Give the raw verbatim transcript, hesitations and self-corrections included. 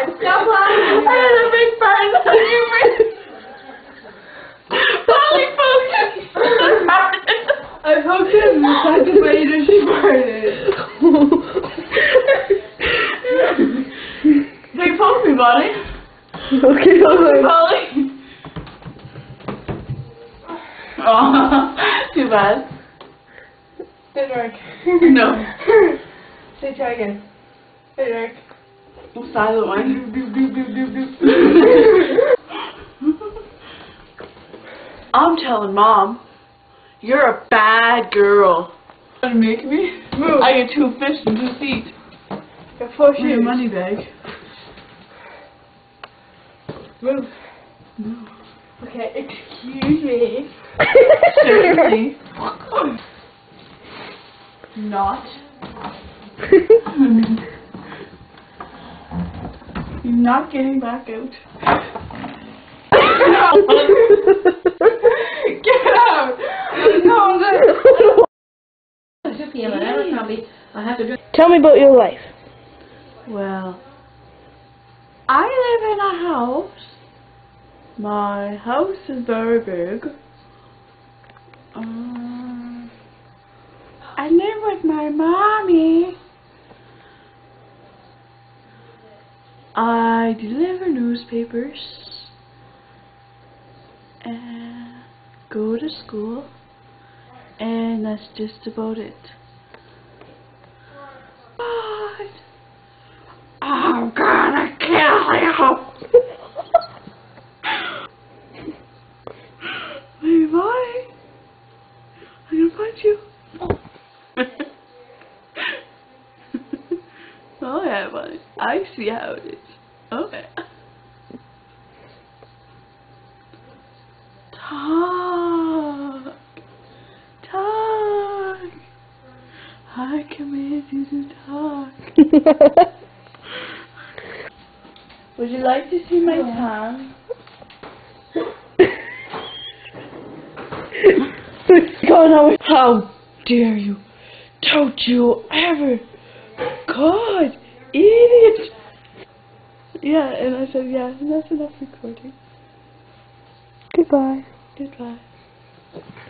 Stop lying. I had a big burn on your face. Polly poked it. I poked it and the second later she farted. They poked me, buddy. Okay, Poke me, Polly. Oh, too bad. Didn't work. No. Say try again. Didn't work. I'm silent one. I'm telling Mom, you're a bad girl. Trying to make me? Move. I get two fish and two feet. Got four Where's your shoes. money bag? Move. No. Okay, excuse me. Seriously? Not. You're not getting back out. Get out! No, no. Tell me about your life. Well, I live in a house. My house is very big. Um, I live with my mommy. I deliver newspapers and go to school, and that's just about it. But I'm gonna kill you. Hey, bye. I'm gonna punch you. Oh yeah, buddy. I see how it is. Okay. Talk. Talk. I command you to talk. Would you like to see my tongue? How dare you? Don't you ever. God, idiot. Yeah, and I said, yeah, and that's enough recording. Goodbye. Goodbye.